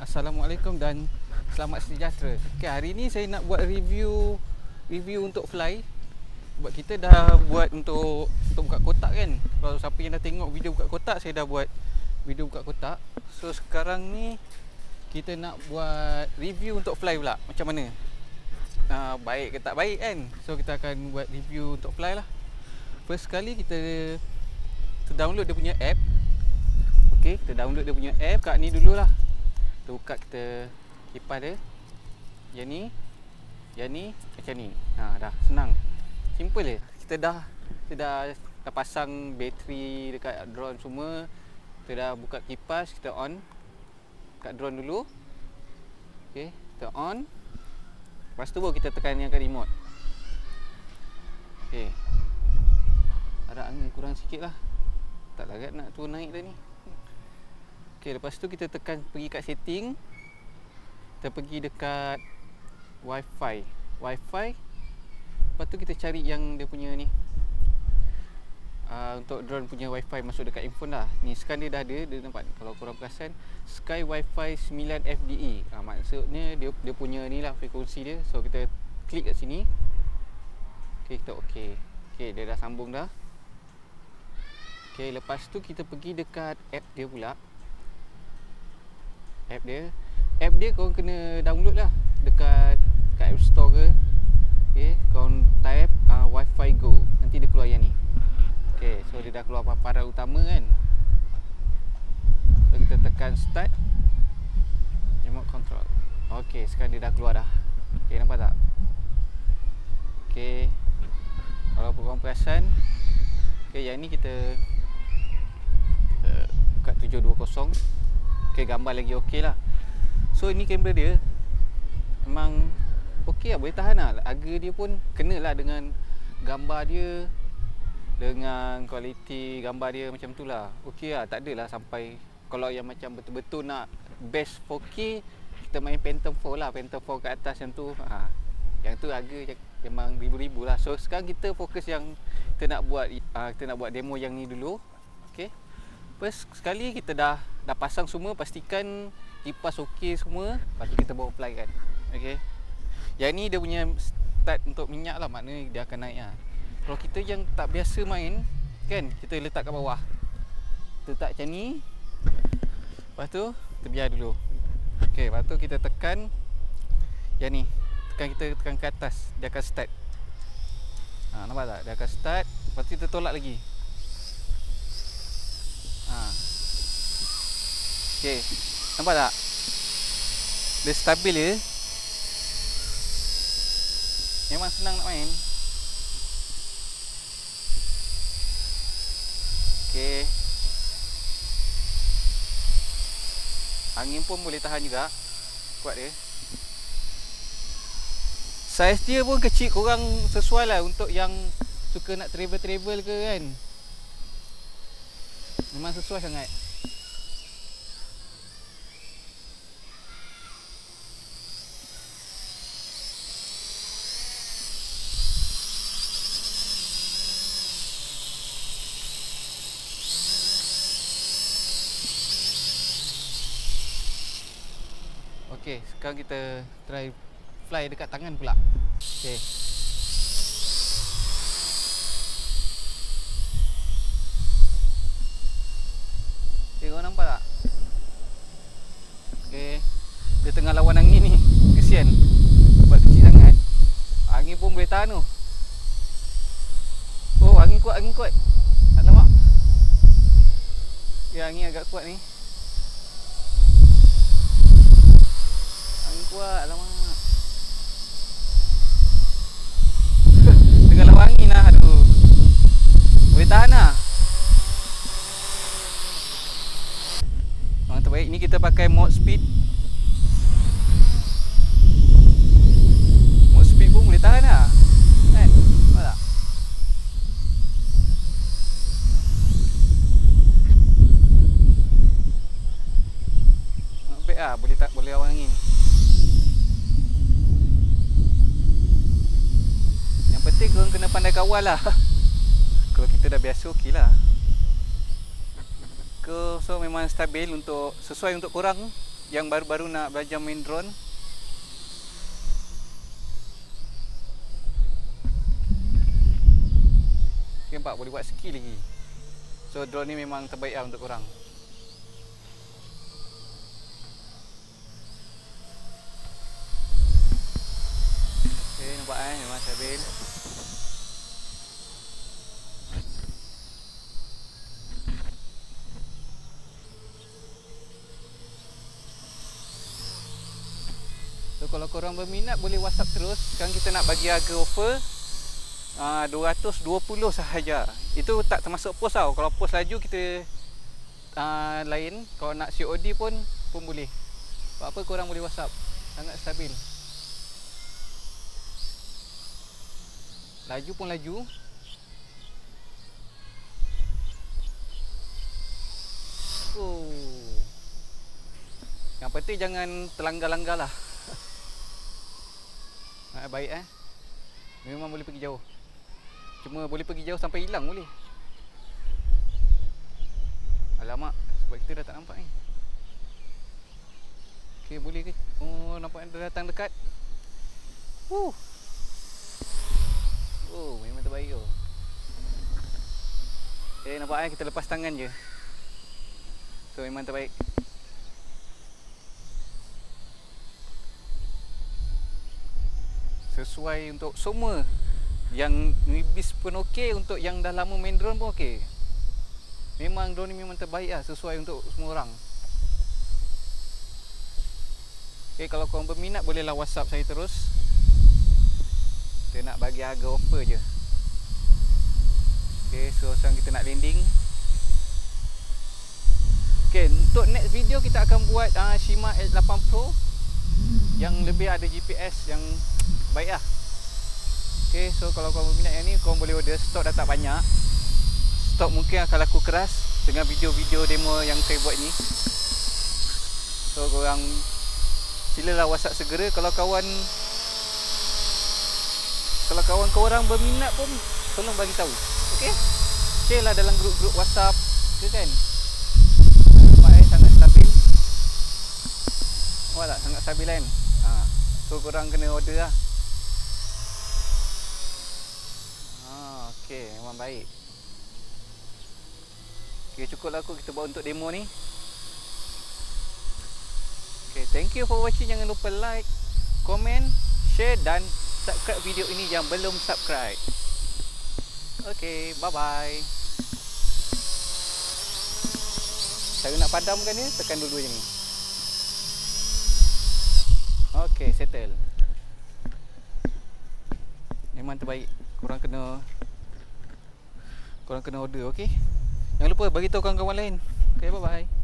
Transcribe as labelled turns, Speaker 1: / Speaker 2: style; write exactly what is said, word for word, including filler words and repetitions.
Speaker 1: Assalamualaikum dan selamat sejahtera. Okay, hari ni saya nak buat review review untuk fly. Sebab kita dah buat untuk untuk buka kotak kan. Kalau siapa yang dah tengok video buka kotak, saya dah buat video buka kotak. So sekarang ni kita nak buat review untuk fly pula. Macam mana? Uh, baik ke tak baik kan? So kita akan buat review untuk fly lah. First sekali kita, kita download dia punya app. Okay, kita download dia punya app. Buka ni dululah. Kita buka, kita kipas dia. Yang ni, yang ni macam ni. Ha, dah senang. Simple je. Kita dah kita dah, dah pasang bateri dekat drone semua. Kita dah buka kipas, kita on kat drone dulu. Okey, kita on. Lepas tu baru kita tekan yang kat remote. Okey. Ada angin kurang sikit lah. Tak larat nak turun naik dah ni. Okey, lepas tu kita tekan pergi kat setting. Kita pergi dekat Wi-Fi. Wi-Fi. Lepas tu kita cari yang dia punya ni. Uh, untuk drone punya Wi-Fi masuk dekat handphone lah. Ni scan dia dah ada, dia nampak kalau korang perasan Sky Wi-Fi sembilan F D E. Uh, maksudnya dia dia punya ni lah frekuensi dia. So kita klik kat sini. Okey, kita okey. Okey, dia dah sambung dah. Okey, lepas tu kita pergi dekat app dia pula. App dia. App dia korang kena download lah dekat kat App Store ke. Okey, korang type uh, Wi-Fi Go. Nanti dia keluar yang ni. Okay, so dia dah keluar paparan utama kan. So kita tekan start remote control. Okay, sekarang dia dah keluar dah. Okay, nampak tak? Okay, kalau korang perasan, okay, yang ni kita uh, kat tujuh dua kosong. Okay, gambar lagi okay lah. So ini kamera dia memang okay lah, boleh tahan lah. Harga dia pun kena lah dengan gambar dia, dengan kualiti gambar dia macam tu lah. Okey lah, tak adalah sampai kalau yang macam betul-betul nak best four K, kita main Phantom four lah, Phantom four ke atas yang tu. Ha, yang tu harga memang ribu-ribu lah. So sekarang kita fokus yang kita nak buat uh, kita nak buat demo yang ni dulu. Okey. First sekali kita dah dah pasang semua, pastikan kipas okey semua, lepas tu kita bawa fly kan. Okey. Yang ni dia punya start untuk minyak lah, maknanya dia akan naik lah. Kalau kita yang tak biasa main kan, kita letak kat bawah. Kita letak macam ni. Lepas tu kita biar dulu. Okey, lepas tu kita tekan yang ni. Tekan, kita tekan ke atas, dia akan start. Ha, nampak tak? Dia akan start. Lepas tu kita tolak lagi. Ha. Okey, nampak tak? Dia stabil je. Memang senang nak main. Okay. Angin pun boleh tahan juga. Kuat dia. Saiz dia pun kecil, korang sesuai lah untuk yang suka nak travel-travel ke kan. Memang sesuai sangat. Okey, sekarang kita try fly dekat tangan pula. Okey. Okey, korang nampak tak? Okey. Dia tengah lawan angin ni. Kesian. Sebab kecil sangat. Angin pun boleh tahan tu. Oh, angin kuat, angin kuat. Alamak. Ya, angin agak kuat ni. Kuat, alamak. Tengah lawan angin lah, aduh. Boleh tahan lah. Yang terbaik ni kita pakai mode speed. Mode speed pun boleh tahan lah. Kan? Nampak tak? Not bad lah, boleh tak boleh lawan angin. Penting korang kena pandai kawal lah. Kalau kita dah biasa okey lah. So memang stabil untuk sesuai untuk korang. yang baru-baru nak belajar main drone. Okay, nampak boleh buat skill lagi. So drone ni memang terbaik lah untuk korang. Okay, nampak eh, memang stabil. So kalau korang berminat boleh WhatsApp terus. Sekarang kita nak bagi harga offer uh, dua ratus dua puluh sahaja. Itu tak termasuk pos tau. Kalau pos laju kita uh, lain. Kalau nak C O D pun pun boleh. Apa-apa korang boleh WhatsApp. Sangat stabil. Laju pun laju. Oh. Yang penting jangan terlanggar-langgar lah. Ha, baik eh. Memang boleh pergi jauh. Cuma boleh pergi jauh sampai hilang boleh. Alamak, sebab kita dah tak nampak ni. Okey, boleh ke? Oh, nampak dah datang dekat. Huh. Oh, memang terbaik tu. Eh, nampak eh, kita lepas tangan je. So memang terbaik. Sesuai untuk semua. Yang newbies pun okey, untuk yang dah lama main drone pun okey. Memang drone ni memang terbaik lah, sesuai untuk semua orang. Okay, kalau korang berminat bolehlah WhatsApp saya terus. Kita nak bagi harga offer je. Okay, so sekarang kita nak landing. Okay, untuk next video kita akan buat uh, Shima H lapan Pro yang lebih ada G P S yang baik lah. Okay, so kalau korang berminat yang ni, korang boleh order. Stok dah tak banyak. Stok mungkin akan laku keras dengan video-video demo yang saya buat ni. So korang silalah WhatsApp segera. Kalau kawan Kalau kawan korang berminat pun tolong bagi tahu. Okay, share lah dalam grup-grup WhatsApp ke kan. Nampak eh, sangat stabil. Nampak tak, sangat stabil kan. ha. So korang kena order lah. Okay, memang baik. Okay, cukup lah aku kita buat untuk demo ni. Okay, thank you for watching. Jangan lupa like, komen, share dan subscribe video ini yang belum subscribe. Okay, bye bye. Cara nak padamkan ni, tekan dulu je ni. Okay, settle. Memang terbaik. Korang kena Korang kena order, okey? Jangan lupa bagi tahu kawan-kawan lain. Okay, bye-bye.